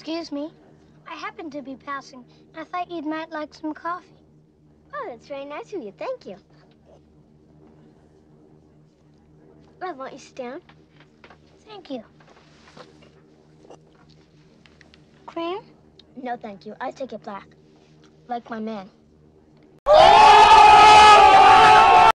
Excuse me. I happened to be passing, and I thought you might like some coffee. Oh, that's very nice of you. Thank you. Well, won't you sit down? Thank you. Cream? No, thank you. I take it black. Like my man.